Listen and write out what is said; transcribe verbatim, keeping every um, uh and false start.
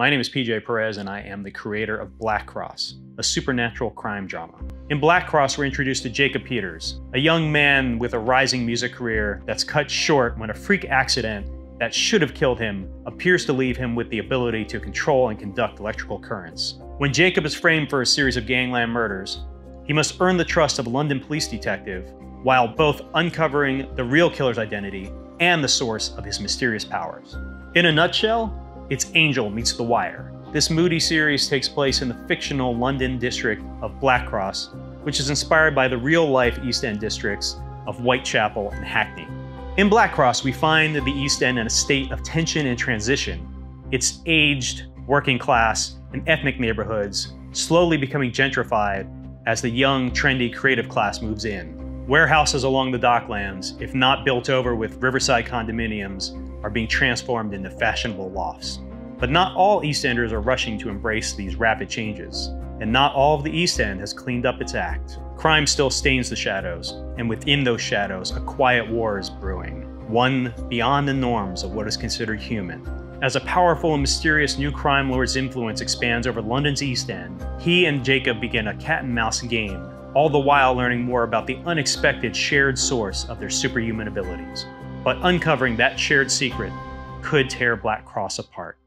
My name is P J Perez and I am the creator of Black Cross, a supernatural crime drama. In Black Cross, we're introduced to Jacob Peters, a young man with a rising music career that's cut short when a freak accident that should have killed him appears to leave him with the ability to control and conduct electrical currents. When Jacob is framed for a series of gangland murders, he must earn the trust of a London police detective while both uncovering the real killer's identity and the source of his mysterious powers. In a nutshell, it's Angel meets The Wire. This moody series takes place in the fictional London district of Black Cross, which is inspired by the real-life East End districts of Whitechapel and Hackney. In Black Cross, we find the East End in a state of tension and transition. It's aged, working class, and ethnic neighborhoods slowly becoming gentrified as the young, trendy, creative class moves in. Warehouses along the docklands, if not built over with riverside condominiums, are being transformed into fashionable lofts. But not all East Enders are rushing to embrace these rapid changes, and not all of the East End has cleaned up its act. Crime still stains the shadows, and within those shadows, a quiet war is brewing, one beyond the norms of what is considered human. As a powerful and mysterious new crime lord's influence expands over London's East End, he and Jacob begin a cat-and-mouse game, all the while learning more about the unexpected shared source of their superhuman abilities. But uncovering that shared secret could tear Black Cross apart.